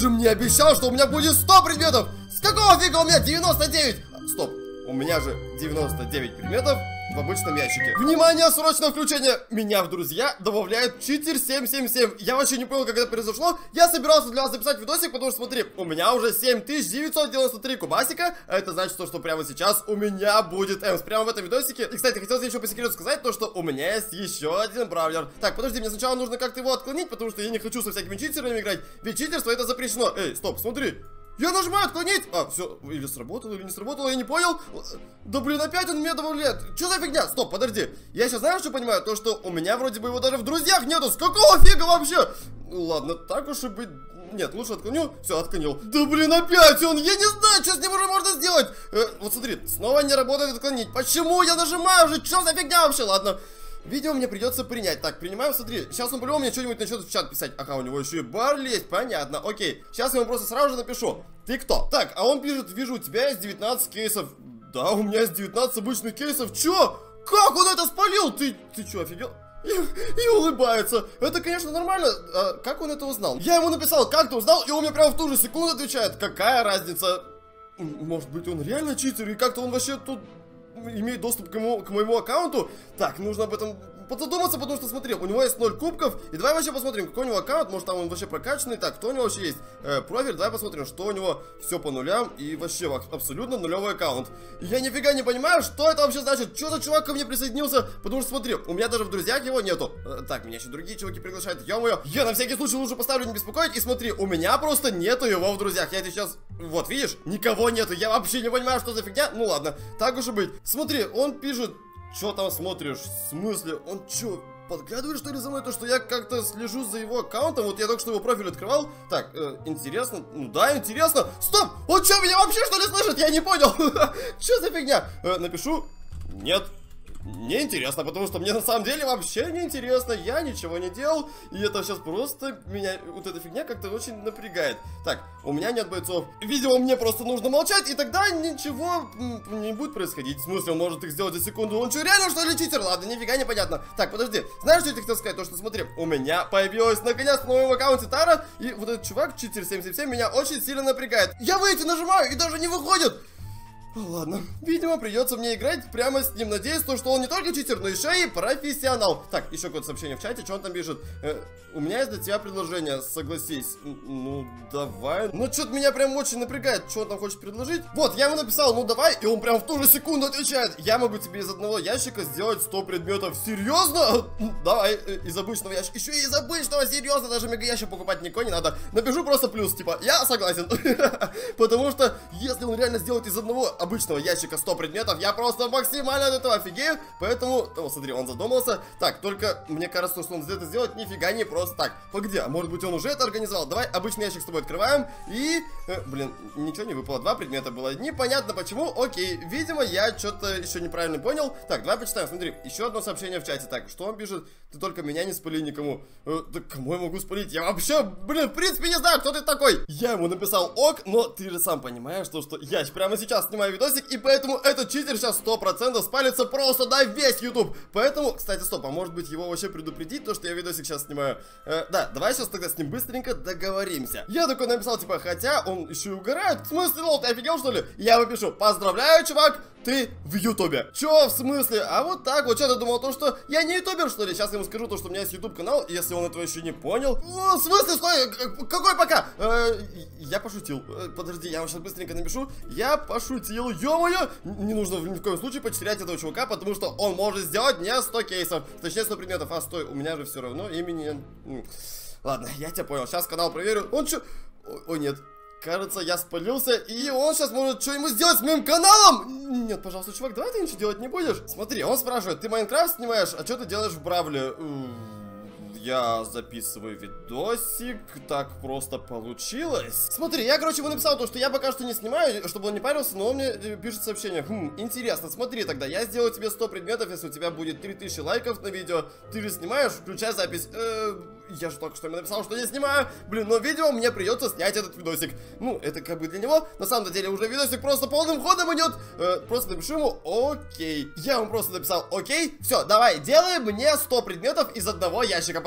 же мне обещал, что у меня будет 100 предметов. С какого фига у меня 99? Стоп, у меня же 99 предметов в обычном ящике. Внимание, срочное включение. Меня в друзья добавляет читер 777. Я вообще не понял, как это произошло. Я собирался для вас записать видосик, потому что, смотри, у меня уже 7993 кубасика. Это значит, что прямо сейчас у меня будет Эмс. Прямо в этом видосике. И, кстати, хотелось еще по секрету сказать, то, что у меня есть еще один бравлер. Так, подожди, мне сначала нужно как-то его отклонить, потому что я не хочу со всякими читерами играть. Ведь читерство это запрещено. Эй, стоп, смотри. Я нажимаю отклонить. А, все, или сработало, или не сработало, я не понял. Да блин, опять он меня добавляет. Что за фигня? Стоп, подожди. Я сейчас знаю, что понимаю, то, что у меня вроде бы его даже в друзьях нету. С какого фига вообще? Ладно, так уж и быть. Нет, лучше отклоню. Все, отклонил. Да блин, опять он. Я не знаю, что с ним уже можно сделать. Вот смотри, снова не работает отклонить. Почему я нажимаю уже? Что за фигня вообще? Ладно. Видео мне придется принять. Так, принимаем, смотри. Сейчас он по-любому мне что-нибудь начнет в чат писать. Ага, у него еще и бар есть, понятно. Окей, сейчас я ему просто сразу же напишу. Ты кто? Так, а он пишет, вижу, у тебя есть 19 кейсов. Да, у меня есть 19 обычных кейсов. Че? Как он это спалил? Ты что, офигел? И улыбается. Это, конечно, нормально. А как он это узнал? Я ему написал, как ты узнал, и он мне прямо в ту же секунду отвечает. Какая разница? Может быть, он реально читер, и как-то он вообще тут имеет доступ к моему аккаунту. Так, нужно об этом подзадуматься, потому что, смотри, у него есть 0 кубков. И давай вообще посмотрим, какой у него аккаунт. Может, там он вообще прокачанный. Так, кто у него вообще есть? Профиль, давай посмотрим, что у него. Все по нулям и вообще абсолютно нулевой аккаунт. И я нифига не понимаю, что это вообще значит. Что за чувак ко мне присоединился? Потому что, смотри, у меня даже в друзьях его нету. Так, меня еще другие чуваки приглашают. Ё-моё, я на всякий случай лучше поставлю не беспокоить. И смотри, у меня просто нету его в друзьях. Я тебе сейчас... Вот, видишь? Никого нету. Я вообще не понимаю, что за фигня. Ну ладно, так уж и быть. Смотри, он пишет... Что там смотришь? В смысле? Он что, подглядывает что ли за мной? То, что я как-то слежу за его аккаунтом. Вот я только что его профиль открывал. Так, интересно. Ну да, интересно. Стоп! Он что, меня вообще что ли слышит? Я не понял. Что за фигня? Напишу. Нет. Не интересно, потому что мне на самом деле вообще не интересно. Я ничего не делал. И это сейчас просто меня, вот эта фигня как-то очень напрягает. Так, у меня нет бойцов. Видимо, мне просто нужно молчать, и тогда ничего не будет происходить. В смысле, он может их сделать за секунду. Он что, реально что ли читер? Ладно, нифига не понятно. Так, подожди, знаешь, что я тебе хотел сказать? То, что смотри, у меня появилась наконец в моем аккаунте Тара. И вот этот чувак, читер 777, меня очень сильно напрягает. Я выйти нажимаю, и даже не выходит. Ладно, видимо, придется мне играть прямо с ним. Надеюсь, что он не только читер, но еще и профессионал. Так, еще какое-то сообщение в чате, что он там пишет. У меня есть для тебя предложение, согласись. Ну, давай. Ну, что-то меня прям очень напрягает, что он там хочет предложить. Вот, я ему написал, ну давай, и он прям в ту же секунду отвечает. Я могу тебе из одного ящика сделать 100 предметов. Серьезно? Давай, из обычного ящика. Еще и из обычного, серьезно, даже мега ящик покупать никого не надо. Напишу просто плюс, типа, я согласен. Потому что, если он реально сделает из одного обычного ящика 100 предметов, я просто максимально от этого офигею. Поэтому, о, смотри, он задумался. Так, только мне кажется, что он это сделать нифига не просто так. Погоди, а может быть он уже это организовал? Давай обычный ящик с тобой открываем. И, блин, ничего не выпало. 2 предмета было. Непонятно почему. Окей, видимо, я что-то еще неправильно понял. Так, давай почитаем. Смотри, еще одно сообщение в чате. Так, что он пишет? Ты только меня не спали никому. Да кому я могу спалить? Я вообще, блин, в принципе не знаю, кто ты такой. Я ему написал ок, но ты же сам понимаешь, что я прямо сейчас снимаю видосик, и поэтому этот читер сейчас 100% спалится просто на весь YouTube. Поэтому, кстати, стоп, а может быть его вообще предупредить, то что я видосик сейчас снимаю. Да, давай сейчас тогда с ним быстренько договоримся. Я такой написал, типа, хотя он еще и угорает. В смысле, лол, ты офигел, что ли? Я ему пишу, поздравляю, чувак, ты в Ютубе. Чё, в смысле? А вот так вот, что ты думал, то что я не ютубер, что ли? Сейчас я ему скажу то, что у меня есть YouTube канал, если он этого еще не понял. В смысле, стой, какой пока? Я пошутил. Подожди, я вам сейчас быстренько напишу. Я пошутил, ё-моё. Не нужно ни в коем случае потерять этого чувака, потому что он может сделать не 100 кейсов. Точнее, 100 предметов. А, стой, у меня же все равно имени... Ладно, я тебя понял. Сейчас канал проверю. Он чё... Ой, нет. Кажется, я спалился, и он сейчас может что-нибудь сделать с моим каналом. Нет, пожалуйста, чувак, давай ты ничего делать не будешь. Смотри, он спрашивает, ты Майнкрафт снимаешь, а что ты делаешь в Бравле? Я записываю видосик, так просто получилось. Смотри, я, короче, ему написал то, что я пока что не снимаю, чтобы он не парился, но он мне пишет сообщение. Интересно, смотри тогда, я сделаю тебе 100 предметов, если у тебя будет 3000 лайков на видео. Ты же снимаешь, включай запись. Я же только что ему написал, что не снимаю. Блин, но видео мне придется снять этот видосик. Ну, это как бы для него. На самом деле уже видосик просто полным ходом идет. Просто напишу ему окей. Я ему просто написал окей. Все, давай, делай мне 100 предметов из одного ящика,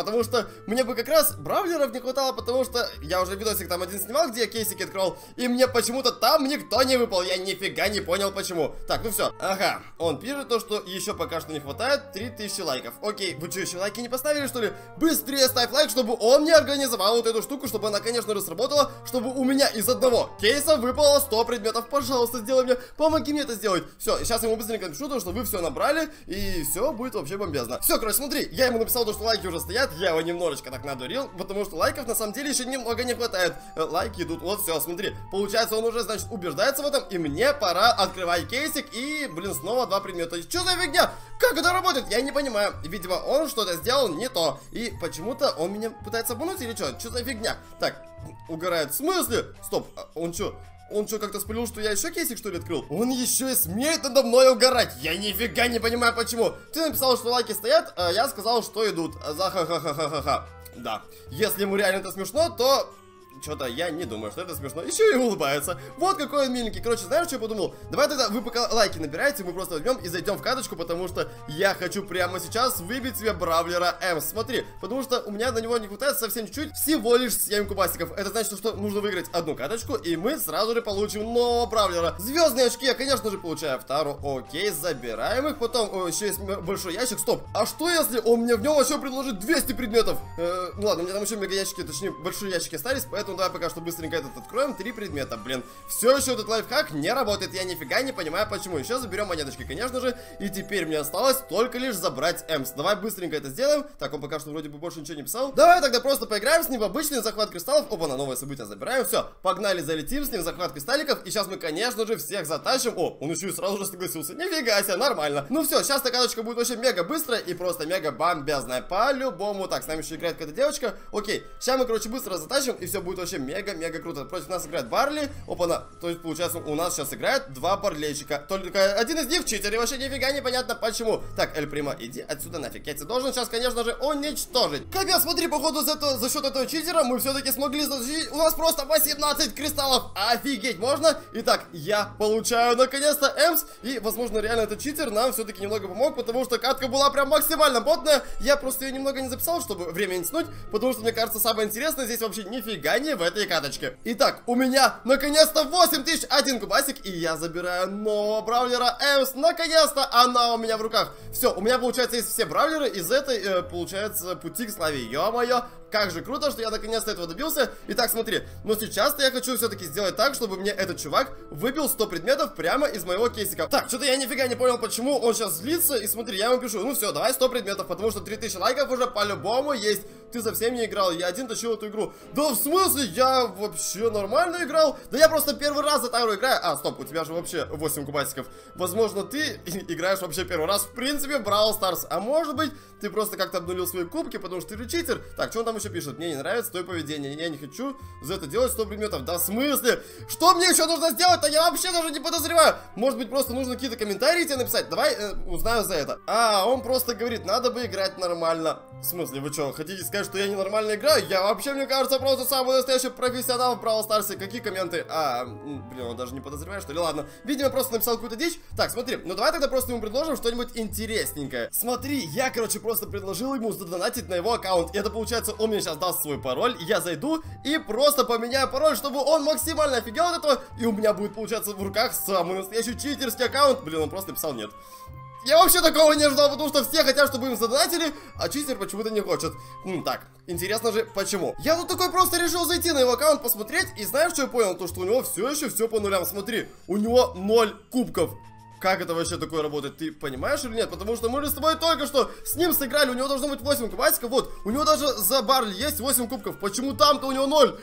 потому что мне бы как раз бравлеров не хватало, потому что я уже видосик там один снимал, где я кейсики открыл, и мне почему-то там никто не выпал, я нифига не понял почему. Так, ну все, ага, он пишет то, что еще пока что не хватает 3000 лайков. Окей, вы что, еще лайки не поставили, что ли? Быстрее ставь лайк, чтобы он мне организовал вот эту штуку, чтобы она, конечно же, сработала, чтобы у меня из одного кейса выпало 100 предметов. Пожалуйста, сделай мне, помоги мне это сделать. Все, сейчас ему быстренько напишу, то, что вы все набрали, и все будет вообще бомбезно. Все, короче, смотри, я ему написал то, что лайки уже стоят, я его немножечко так надурил, потому что лайков на самом деле еще немного не хватает. Лайки идут, вот все, смотри, получается он уже, значит, убеждается в этом, и мне пора открывать кейсик, и, блин, снова 2 предмета. Что за фигня? Как это работает? Я не понимаю. Видимо, он что-то сделал не то, и почему-то он меня пытается обмануть или что? Что за фигня? Так, угорает. В смысле? Стоп, он что? Он что, как-то спалил, что я еще кейсик, что ли, открыл? Он еще и смеет надо мной угорать. Я нифига не понимаю, почему. Ты написал, что лайки стоят, а я сказал, что идут. За ха-ха-ха-ха-ха-ха. Да. Если ему реально это смешно, то... Что-то я не думаю, что это смешно. Еще и улыбается. Вот какой он миленький. Короче, знаешь, что я подумал? Давай тогда вы пока лайки набираете, мы просто возьмем и зайдем в каточку, потому что я хочу прямо сейчас выбить себе бравлера М. Смотри, потому что у меня на него не хватает совсем чуть-чуть, всего лишь 7 кубасиков. Это значит, что нужно выиграть одну каточку, и мы сразу же получим нового бравлера. Звездные очки я, конечно же, получаю вторую. Окей, забираем их. Потом еще есть большой ящик. Стоп, а что если он мне в нем вообще предложит 200 предметов? Ну ладно, у меня там еще мега ящики, точнее большие ящики остались, поэтому давай пока что быстренько этот откроем. 3 предмета, блин. Все еще этот лайфхак не работает. Я нифига не понимаю, почему. Еще заберем монеточки, конечно же. И теперь мне осталось только лишь забрать Эмс. Давай быстренько это сделаем. Так, он пока что вроде бы больше ничего не писал. Давай тогда просто поиграем с ним в обычный захват кристаллов. Опа, на новое событие забираем. Все, погнали, залетим с ним в захват кристалликов. И сейчас мы, конечно же, всех затащим. О, он еще и сразу же согласился. Нифига себе, нормально. Ну все, сейчас эта каточка будет вообще мега быстрая и просто мега бомбезная. По-любому. Так, с нами еще играет какая-то девочка. Окей, сейчас мы, короче, быстро затащим, и все будет вообще мега круто. Против нас играет Барли. Опа-на. То есть, получается, у нас сейчас играет 2 барлейчика. Только один из них читер, и вообще нифига непонятно почему. Так, Эль Прима, иди отсюда нафиг. Я тебя должен сейчас, конечно же, уничтожить. Капец, смотри, походу, за счет этого читера мы все-таки смогли затащить. У нас просто 18 кристаллов. Офигеть, можно? Итак, я получаю наконец-то Эмс. И, возможно, реально этот читер нам все-таки немного помог, потому что катка была прям максимально ботная. Я просто ее немного не записал, чтобы время не тянуть, потому что, мне кажется, самое интересное здесь вообще нифига не в этой каточке. Итак, у меня наконец-то 8001 кубасик, и я забираю нового бравлера Эмс. Наконец-то она у меня в руках. Все, у меня, получается, есть все бравлеры из этой, получается, пути к славе. Ё-моё, как же круто, что я наконец-то этого добился. Итак, смотри, но сейчас-то я хочу все-таки сделать так, чтобы мне этот чувак выбил 100 предметов прямо из моего кейсика. Так, что-то я нифига не понял, почему он сейчас злится. И смотри, я ему пишу, ну все, давай 100 предметов, потому что 3000 лайков уже по-любому есть. Ты совсем не играл, я один тащил эту игру. Да в смысле, я вообще нормально играл. Да я просто первый раз за Тару играю. А, стоп, у тебя же вообще 8 кубасиков. Возможно, ты играешь вообще первый раз в принципе в Бравл Старс. А может быть, ты просто как-то обнулил свои кубки, потому что ты же читер. Так, что он там еще пишет? Мне не нравится твое поведение, я не хочу за это делать 100 предметов. Да в смысле? Что мне еще нужно сделать-то? Я вообще даже не подозреваю. Может быть, просто нужно какие-то комментарии тебе написать? Давай узнаю за это. А, он просто говорит, надо бы играть нормально. В смысле, вы что, хотите сказать, что я ненормально играю? Я вообще, мне кажется, просто самый настоящий профессионал в Бравл Старсе. Какие комменты? А, блин, он даже не подозревает, что ли? Ладно, видимо, просто написал какую-то дичь. Так, смотри, ну давай тогда просто ему предложим что-нибудь интересненькое. Смотри, я, короче, просто предложил ему задонатить на его аккаунт. И это, получается, он мне сейчас даст свой пароль. Я зайду и просто поменяю пароль, чтобы он максимально офигел от этого. И у меня будет, получаться, в руках самый настоящий читерский аккаунт. Блин, он просто написал нет. Я вообще такого не ждал, потому что все хотят, чтобы им задонатили, а читер почему-то не хочет. Так, интересно же, почему? Я тут такой просто решил зайти на его аккаунт, посмотреть, и знаешь, что я понял? То, что у него все еще все по нулям. Смотри, у него 0 кубков. Как это вообще такое работает? Ты понимаешь или нет? Потому что мы же с тобой только что с ним сыграли, у него должно быть 8 кубасиков. Вот, у него даже за Барли есть 8 кубков. Почему там-то у него 0?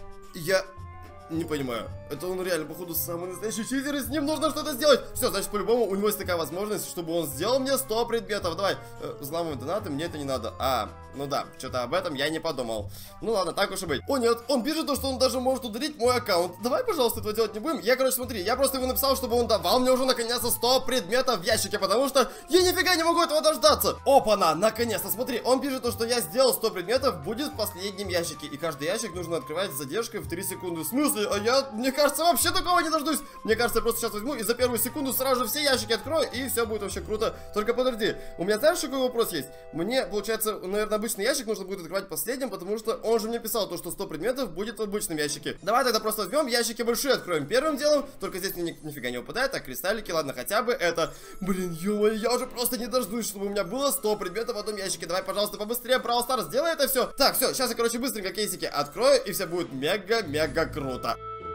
Я не понимаю. Это он реально, походу, самый настоящий читер, и с ним нужно что-то сделать. Все, значит, по-любому у него есть такая возможность, чтобы он сделал мне 100 предметов. Давай, взламывай донаты, мне это не надо. А, ну да, что-то об этом я не подумал. Ну ладно, так уж и быть. О нет, он пишет то, что он даже может удалить мой аккаунт. Давай, пожалуйста, этого делать не будем. Я, короче, смотри, я просто ему написал, чтобы он давал мне уже наконец-то 100 предметов в ящике, потому что я нифига не могу этого дождаться. Опа-на, наконец-то, смотри, он пишет то, что я сделал 100 предметов, будет в последнем ящике. И каждый ящик нужно открывать с задержкой в 3 секунды. В смысле? А я, мне кажется, вообще такого не дождусь. Мне кажется, я просто сейчас возьму и за первую секунду сразу же все ящики открою, и все будет вообще круто. Только подожди, у меня, знаешь, какой вопрос есть? Мне, получается, наверное, обычный ящик нужно будет открывать последним, потому что он же мне писал то, что 100 предметов будет в обычном ящике. Давай тогда просто возьмем ящики большие, откроем первым делом. Только здесь мне нифига не выпадает. Так, кристаллики, ладно, хотя бы это. Блин, ё-моё, я уже просто не дождусь, чтобы у меня было 100 предметов в одном ящике. Давай, пожалуйста, побыстрее, Brawl Stars, сделай это все. Так, все, сейчас я, короче, быстренько кейсики открою, и все будет мега-мега круто.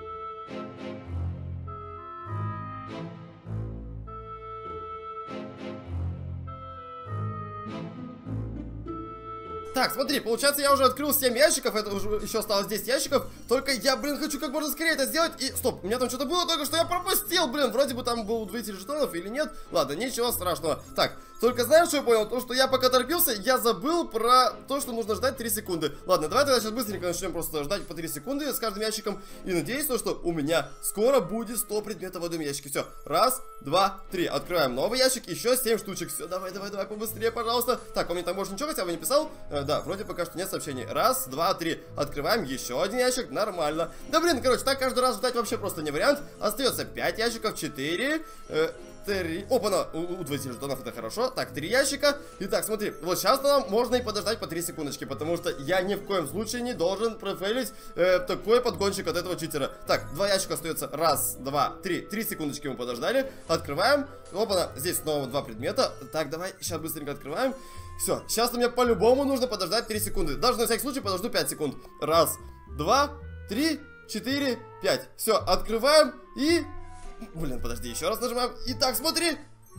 Так, смотри, получается, я уже открыл 7 ящиков, это уже еще осталось 10 ящиков. Только я, блин, хочу как можно скорее это сделать. И, стоп, у меня там что-то было только что я пропустил, блин. Вроде бы там был удвоитель жетонов или нет. Ладно, ничего страшного. Так, только знаешь, что я понял? То, что я пока торопился, я забыл про то, что нужно ждать 3 секунды. Ладно, давай тогда сейчас быстренько начнем просто ждать по 3 секунды с каждым ящиком. И надеюсь, что у меня скоро будет 100 предметов в одном ящике. Все, раз, два, три. Открываем новый ящик, еще 7 штучек. Все, давай, побыстрее, пожалуйста. Так, он мне там больше ничего хотя бы не писал? Да, вроде пока что нет сообщений. Раз, два, три. Открываем еще один ящик. Нормально. Да блин, короче, так каждый раз ждать вообще просто не вариант. Остается 5 ящиков, 4, 3. Опа-на, удвоитель жетонов, это хорошо. Так, 3 ящика. Итак, смотри, вот сейчас нам можно и подождать по 3 секундочки, потому что я ни в коем случае не должен профейлить такой подгончик от этого читера. Так, 2 ящика остается. Раз, два, три. 3 секундочки мы подождали. Открываем. Опа-на, здесь снова 2 предмета. Так, давай, сейчас быстренько открываем. Все, сейчас мне по-любому нужно подождать 3 секунды. Даже на всякий случай подожду 5 секунд. Раз, два, 3, 4, 5. Все, открываем и... Блин, подожди, еще раз нажимаем. Итак, смотри.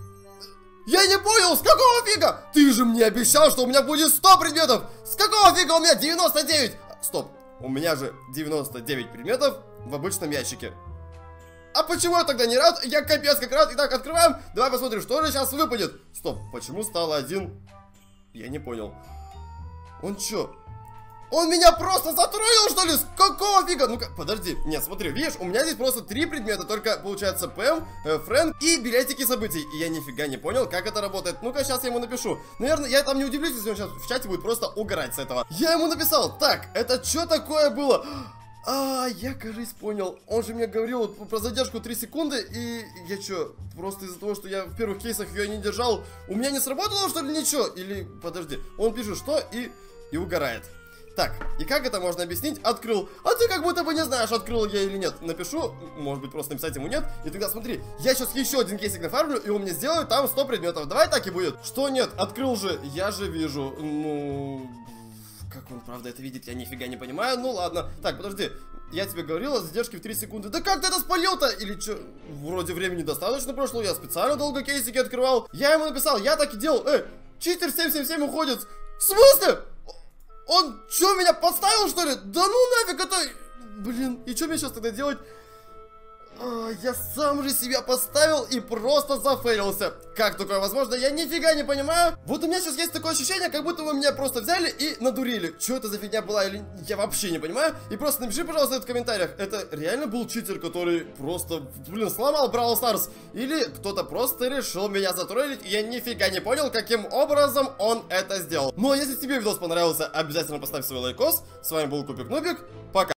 Я не понял, с какого фига? Ты же мне обещал, что у меня будет 100 предметов. С какого фига у меня 99? Стоп, у меня же 99 предметов в обычном ящике. А почему я тогда не рад? Я капец как рад. Итак, открываем. Давай посмотрим, что же сейчас выпадет. Стоп, почему стало 1? Я не понял. Он чё? Он меня просто затроил, что ли? С какого фига? Ну-ка, подожди. Нет, смотри, видишь, у меня здесь просто 3 предмета. Только, получается, Пэм, Фрэнк и билетики событий. И я нифига не понял, как это работает. Ну-ка, сейчас я ему напишу. Наверное, я там не удивлюсь, если он сейчас в чате будет просто угорать с этого. Я ему написал. Так, это что такое было? Я, кажется, понял. Он же мне говорил про задержку 3 секунды. И я что, просто из-за того, что я в первых кейсах ее не держал, у меня не сработало, что ли, ничего? Или, подожди, он пишет, что, и угорает. Так, и как это можно объяснить? Открыл. А ты как будто бы не знаешь, открыл я или нет. Напишу, может быть, просто написать ему нет. И тогда смотри, я сейчас еще один кейсик нафармлю, и он мне сделает там 100 предметов. Давай так и будет. Что нет? Открыл же, я же вижу. Ну... Как он, правда, это видит, я нифига не понимаю. Ну ладно. Так, подожди. Я тебе говорил о задержке в 3 секунды. Да как ты это спалил-то? Или что? Вроде времени достаточно прошло. Я специально долго кейсики открывал. Я ему написал, я так и делал. Читер 777 уходит. В смысле? Он что, меня подставил, что ли? Да ну нафиг это... Блин, и что мне сейчас тогда делать? Я сам же себя поставил и просто зафейлился. Как такое возможно? Я нифига не понимаю. Вот у меня сейчас есть такое ощущение, как будто вы меня просто взяли и надурили. Что это за фигня была, или я вообще не понимаю. И просто напиши, пожалуйста, это в комментариях. Это реально был читер, который просто, блин, сломал Brawl Stars? Или кто-то просто решил меня затроллить, и я нифига не понял, каким образом он это сделал. Ну а если тебе видос понравился, обязательно поставь свой лайкос. С вами был Кубик Нубик. Пока.